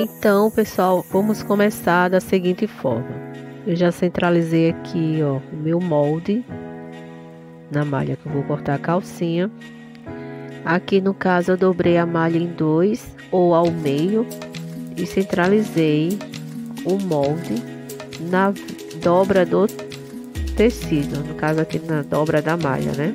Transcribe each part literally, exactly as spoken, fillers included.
Então, pessoal, vamos começar da seguinte forma. Eu já centralizei aqui, ó, o meu molde na malha que eu vou cortar a calcinha. Aqui no caso eu dobrei a malha em dois ou ao meio e centralizei o molde na dobra do tecido, no caso aqui na dobra da malha, né?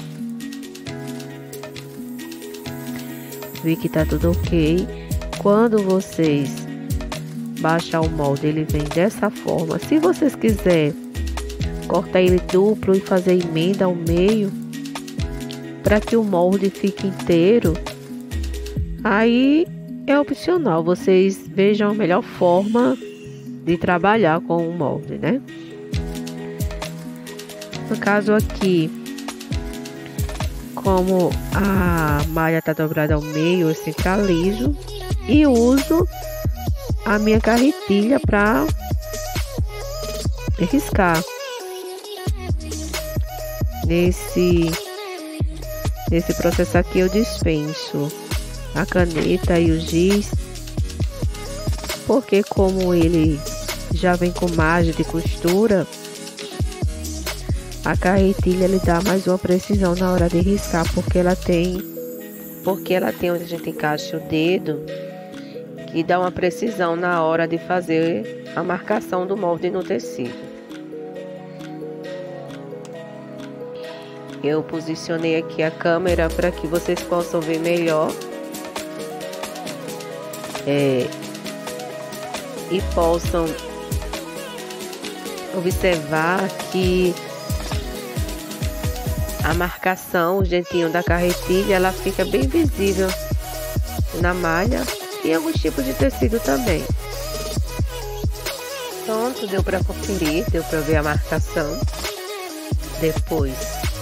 Vi que tá tudo ok. Quando vocês baixar o molde, ele vem dessa forma. Se vocês quiserem cortar ele duplo e fazer emenda ao meio, para que o molde fique inteiro, aí é opcional. Vocês vejam a melhor forma de trabalhar com o molde, né? No caso aqui, como a malha tá dobrada ao meio, eu centralizo e uso a minha carretilha para riscar. Nesse, nesse processo aqui eu dispenso a caneta e o giz, porque como ele já vem com margem de costura, a carretilha lhe dá mais uma precisão na hora de riscar, porque ela tem, porque ela tem onde a gente encaixa o dedo, que dá uma precisão na hora de fazer a marcação do molde no tecido. Eu posicionei aqui a câmera para que vocês possam ver melhor é, e possam observar que a marcação, o jeitinho da carretilha, ela fica bem visível na malha e alguns tipos de tecido também. Pronto, deu para conferir, deu para ver a marcação. Depois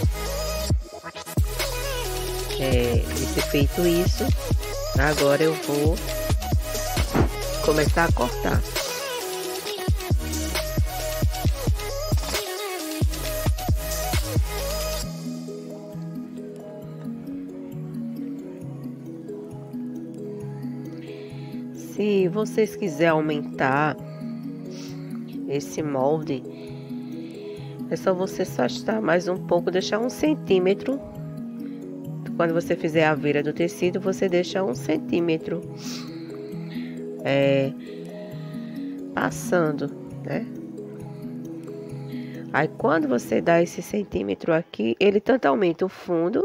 é, de ter feito isso, agora eu vou começar a cortar. Se vocês quiserem aumentar esse molde, é só você afastar mais um pouco, deixar um centímetro. Quando você fizer a vira do tecido, você deixa um centímetro é, passando, né? Aí quando você dá esse centímetro aqui, ele tanto aumenta o fundo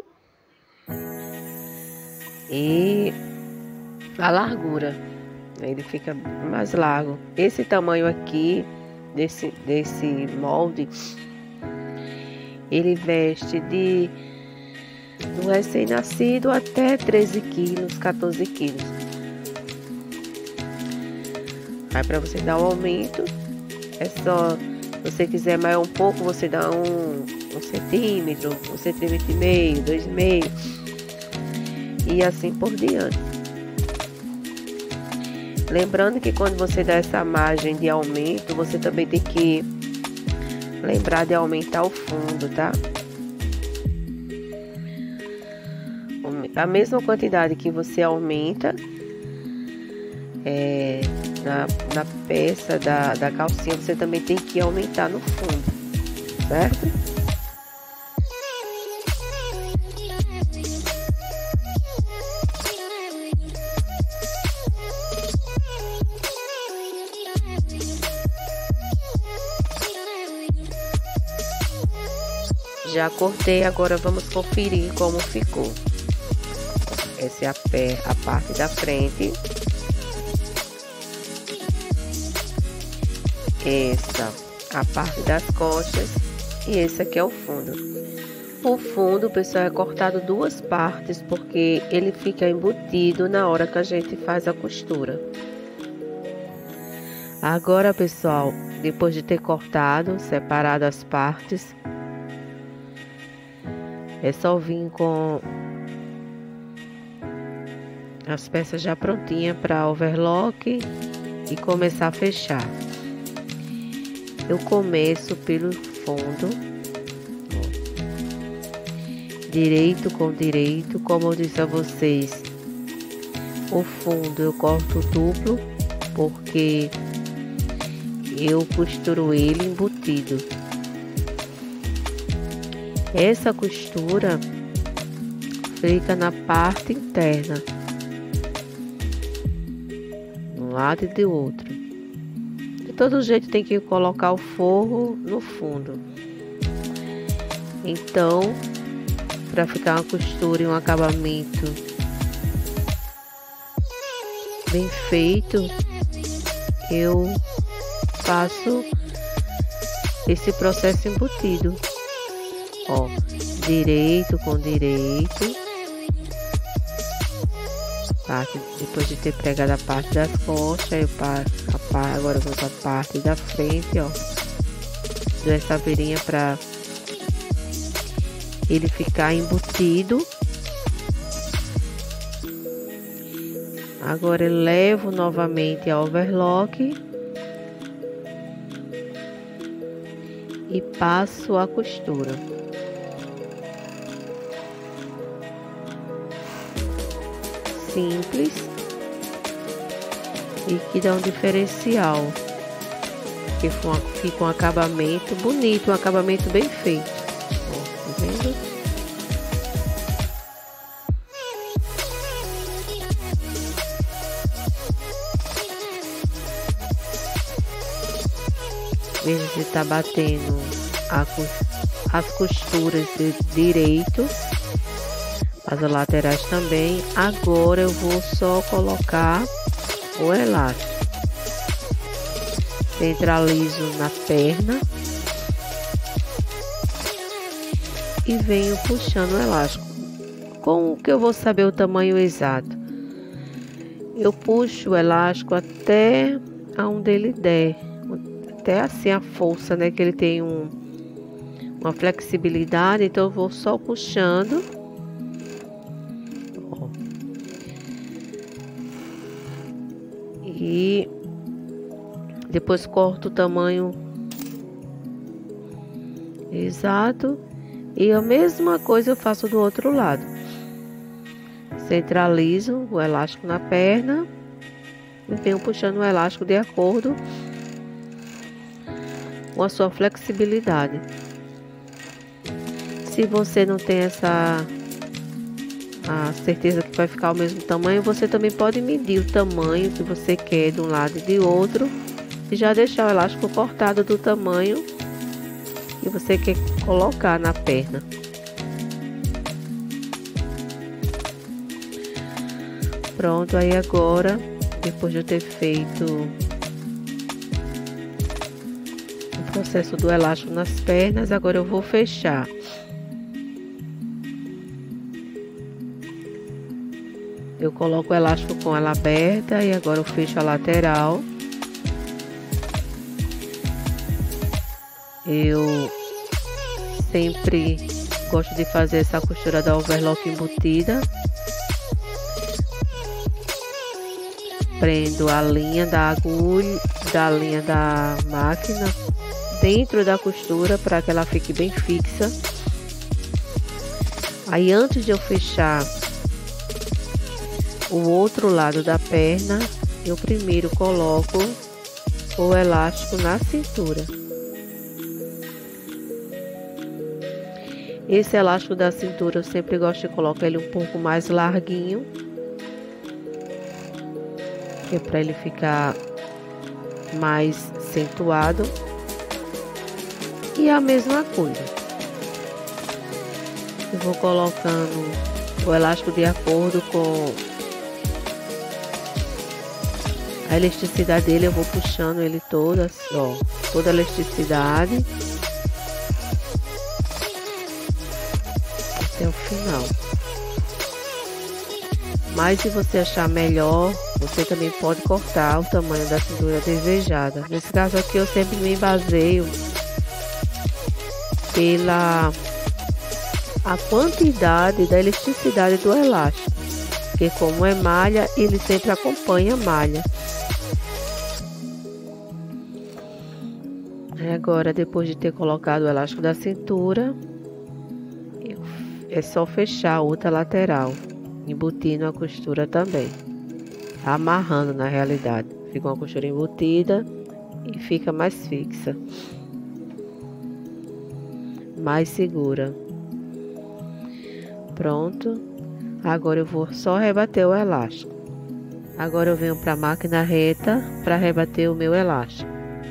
e a largura. Ele fica mais largo. Esse tamanho aqui desse, desse molde, ele veste de do recém-nascido até treze quilos, quatorze quilos. Aí para você dar um aumento, é só, se você quiser mais um pouco, você dá um, um centímetro, um centímetro e meio, dois e meio, e assim por diante. Lembrando que quando você dá essa margem de aumento, você também tem que lembrar de aumentar o fundo, tá? A mesma quantidade que você aumenta é, na, na peça da, da calcinha, você também tem que aumentar no fundo, certo? Já cortei, agora vamos conferir como ficou. Essa é a, pé, a parte da frente. Essa a parte das costas. E esse aqui é o fundo. O fundo, pessoal, é cortado duas partes, porque ele fica embutido na hora que a gente faz a costura. Agora, pessoal, depois de ter cortado, separado as partes, é só vir com as peças já prontinhas para overlock e começar a fechar. Eu começo pelo fundo, direito com direito, como eu disse a vocês, o fundo eu corto duplo porque eu costuro ele embutido. Essa costura fica na parte interna, um lado e do outro. De todo jeito tem que colocar o forro no fundo. Então, para ficar uma costura e um acabamento bem feito, eu faço esse processo embutido. Ó, direito com direito. Parte, depois de ter pregado a parte das costas, eu passo a parte, agora eu vou para a parte da frente, ó. Dou essa beirinha para ele ficar embutido. Agora eu levo novamente a overlock e passo a costura. Simples e que dá um diferencial, que fica um acabamento bonito, um acabamento bem feito. Ó, tá vendo? Veja se tá batendo a, as costuras de direito, as laterais também. Agora eu vou só colocar o elástico. Centralizo na perna e venho puxando o elástico. Como que eu vou saber o tamanho exato? Eu puxo o elástico até aonde ele der, até assim a força, né? Que ele tem um, uma flexibilidade, então eu vou só puxando. Ó. E depois corto o tamanho exato. E a mesma coisa eu faço do outro lado. Centralizo o elástico na perna e venho puxando o elástico de acordo com a sua flexibilidade. Se você não tem essa a certeza que vai ficar o mesmo tamanho, você também pode medir o tamanho que você quer de um lado e de outro e já deixar o elástico cortado do tamanho que você quer colocar na perna. Pronto, aí agora, depois de eu ter feito o processo do elástico nas pernas, agora eu vou fechar. Eu coloco o elástico com ela aberta e agora eu fecho a lateral. Eu sempre gosto de fazer essa costura da overlock embutida. Prendo a linha da agulha, da linha da máquina dentro da costura para que ela fique bem fixa. Aí antes de eu fechar o outro lado da perna, eu primeiro coloco o elástico na cintura. Esse elástico da cintura eu sempre gosto de colocar ele um pouco mais larguinho, que é para ele ficar mais acentuado. E a mesma coisa, eu vou colocando o elástico de acordo com a elasticidade dele. Eu vou puxando ele toda, ó, toda a elasticidade até o final. Mas se você achar melhor, você também pode cortar o tamanho da cintura desejada. Nesse caso aqui eu sempre me baseio pela a quantidade da elasticidade do elástico, porque como é malha, ele sempre acompanha a malha. Agora, depois de ter colocado o elástico da cintura, é só fechar a outra lateral, embutindo a costura também, amarrando na realidade. fica uma costura embutida e fica mais fixa, mais segura. Pronto. Agora eu vou só rebater o elástico. Agora eu venho para a máquina reta para rebater o meu elástico.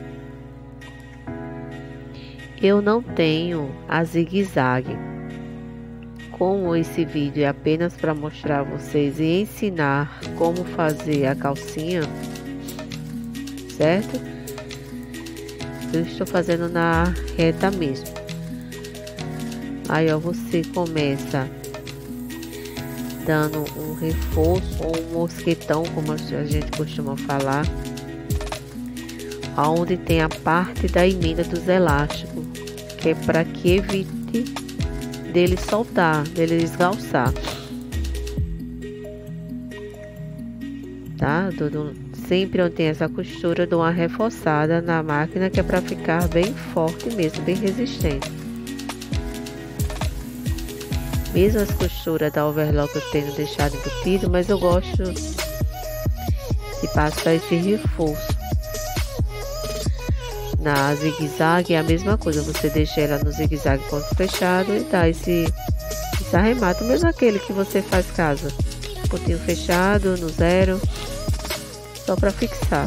Eu não tenho a zigue-zague. Como esse vídeo é apenas para mostrar a vocês e ensinar como fazer a calcinha, certo? Eu estou fazendo na reta mesmo. Aí, ó, você começa dando um reforço ou um mosquetão, como a gente costuma falar, aonde tem a parte da emenda dos elásticos, que é para que evite dele soltar, dele esgalçar, tá? Dou, sempre onde tem essa costura, dou uma reforçada na máquina, que é para ficar bem forte mesmo, bem resistente. Mesmo as costuras da overlock eu tenho deixado embutido, mas eu gosto de passar esse reforço. Na zigue-zague é a mesma coisa, você deixa ela no zigue-zague ponto fechado e dá esse, esse arremato, mesmo aquele que você faz casa, pontinho fechado, no zero, só para fixar.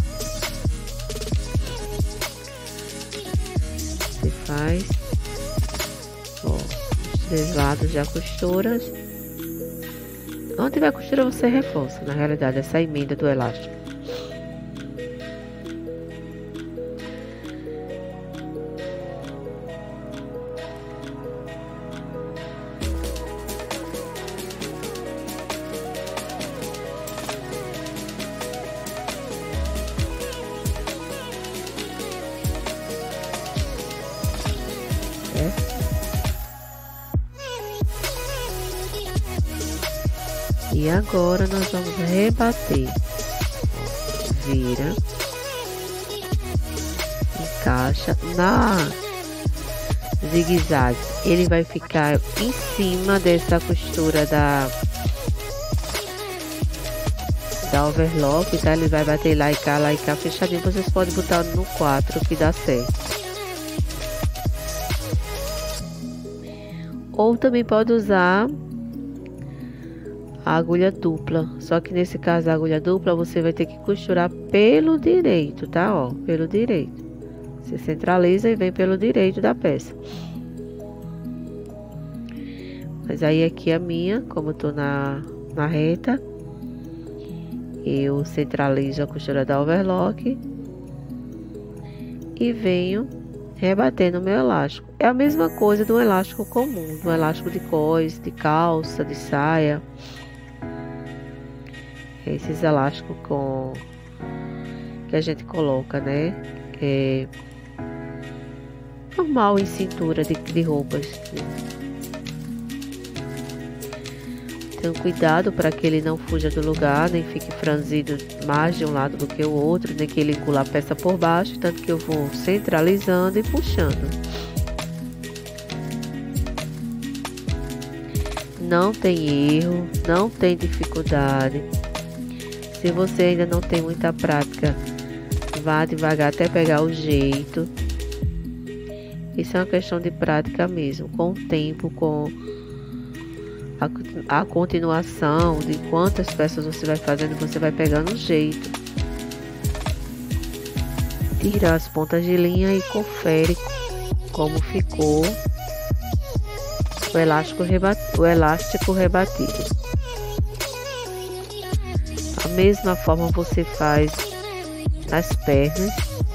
Você faz, ó, os três lados já costuras. Onde tiver costura você reforça, na realidade, essa emenda do elástico. E agora nós vamos rebater. Vira, encaixa na zigue-zague. Ele vai ficar em cima dessa costura da da overlock, tá? Ele vai bater lá e cá, lá e cá, fechadinho. Vocês podem botar no quatro que dá certo. Ou também pode usar a agulha dupla, só que nesse caso a agulha dupla você vai ter que costurar pelo direito, tá? Ó, pelo direito. Você centraliza e vem pelo direito da peça. Mas aí aqui a minha, como eu tô na, na reta, eu centralizo a costura da overlock e venho rebatendo o meu elástico. É a mesma coisa do elástico comum, do elástico de cós, de calça, de saia. Esses elásticos com que a gente coloca, né? É normal em cintura de, de roupas. Tenha cuidado para que ele não fuja do lugar, nem fique franzido mais de um lado do que o outro, nem que ele engula a peça por baixo, tanto que eu vou centralizando e puxando. Não tem erro, não tem dificuldade. Se você ainda não tem muita prática, vá devagar até pegar o jeito. Isso é uma questão de prática mesmo, com o tempo, com a, a continuação de quantas peças você vai fazendo, você vai pegando o jeito. Tira as pontas de linha e confere como ficou o elástico, rebat, o elástico rebatido. Da mesma forma você faz as pernas.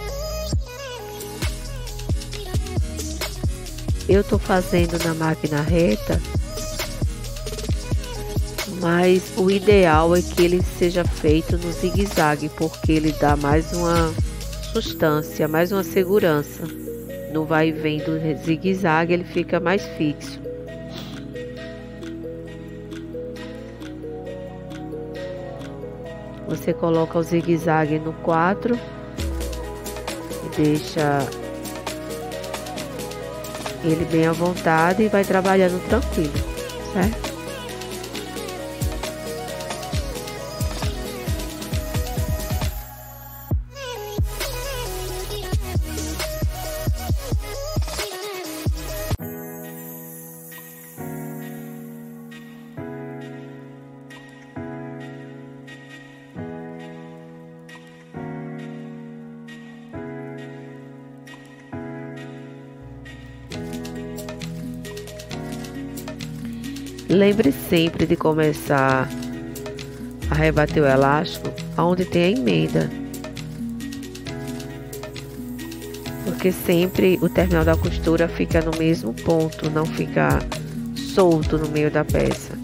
Eu tô fazendo na máquina reta, mas o ideal é que ele seja feito no zigue-zague, porque ele dá mais uma sustância, mais uma segurança. No vai e vem do zigue-zague ele fica mais fixo. Você coloca o zigue-zague no quatro e deixa ele bem à vontade e vai trabalhando tranquilo, certo? Lembre sempre de começar a rebater o elástico onde tem a emenda, porque sempre o terminal da costura fica no mesmo ponto, não fica solto no meio da peça.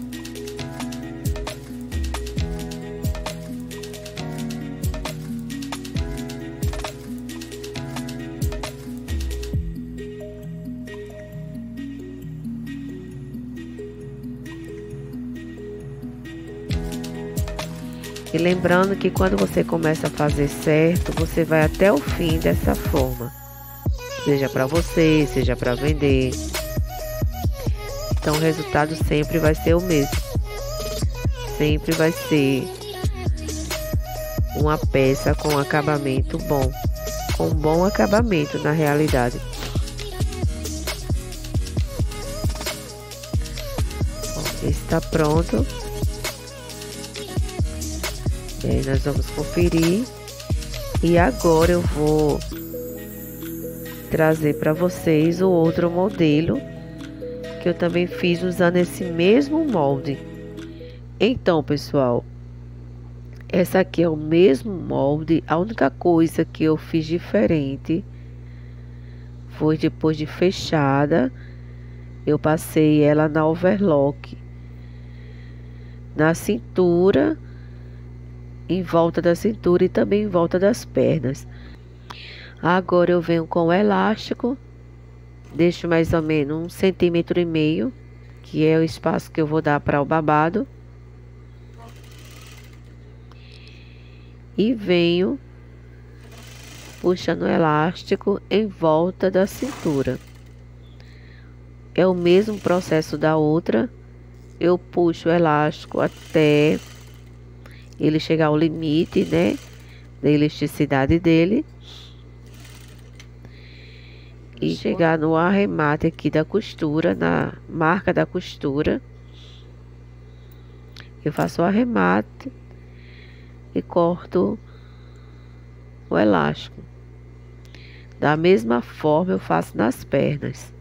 E lembrando que quando você começa a fazer certo, você vai até o fim dessa forma. Seja para você, seja para vender. Então o resultado sempre vai ser o mesmo. Sempre vai ser uma peça com acabamento bom. Com bom acabamento na realidade. Esse está pronto. E aí nós vamos conferir. E agora eu vou trazer para vocês o outro modelo que eu também fiz usando esse mesmo molde. Então, pessoal, essa aqui é o mesmo molde. A única coisa que eu fiz diferente foi depois de fechada, eu passei ela na overlock, na cintura, em volta da cintura e também em volta das pernas. Agora eu venho com o elástico, deixo mais ou menos um centímetro e meio, que é o espaço que eu vou dar para o babado. E venho puxando o elástico em volta da cintura. É o mesmo processo da outra. Eu puxo o elástico até ele chegar ao limite, né, da elasticidade dele. E chegar no arremate aqui da costura, na marca da costura. Eu faço o arremate e corto o elástico. Da mesma forma eu faço nas pernas.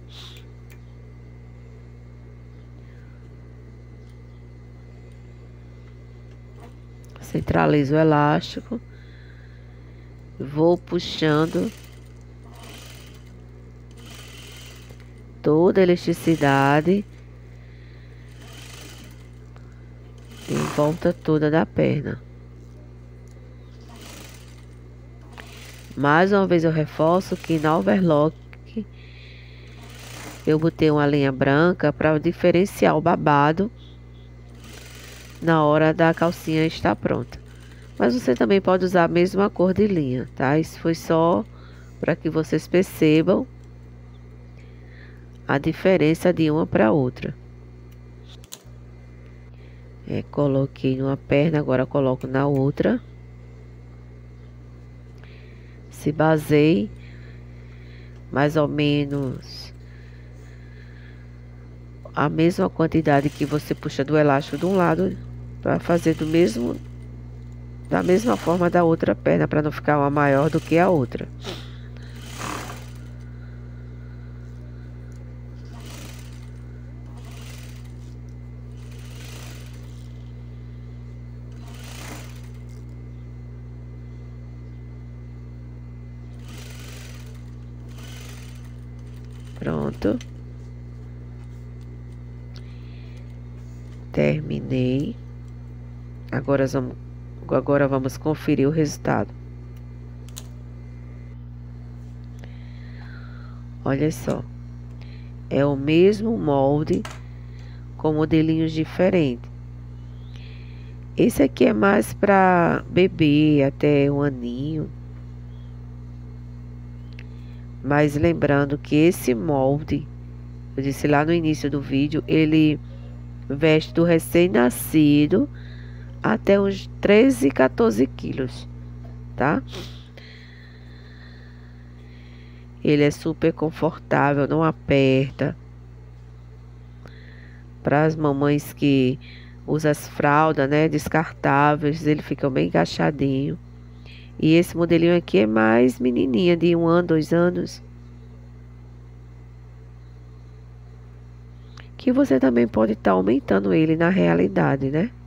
Centralizo o elástico, vou puxando toda a elasticidade em volta toda da perna. Mais uma vez eu reforço que na overlock eu botei uma linha branca para diferenciar o babado na hora da calcinha estar pronta. Mas você também pode usar a mesma cor de linha, tá? Isso foi só para que vocês percebam a diferença de uma para outra. É, coloquei numa perna, agora coloco na outra. Se baseie mais ou menos a mesma quantidade que você puxa do elástico de um lado, para fazer do mesmo da mesma forma da outra perna, para não ficar uma maior do que a outra. Pronto. Terminei. Agora vamos, agora vamos conferir o resultado. Olha só. É o mesmo molde com modelinhos diferentes. Esse aqui é mais para bebê até um aninho. Mas lembrando que esse molde, eu disse lá no início do vídeo, ele veste do recém-nascido até uns treze, quatorze quilos, tá? Ele é super confortável, não aperta. Para as mamães que usam as fraldas, né, descartáveis, ele fica bem encaixadinho. E esse modelinho aqui é mais menininha, de um ano, dois anos. Que que você também pode estar aumentando ele na realidade, né?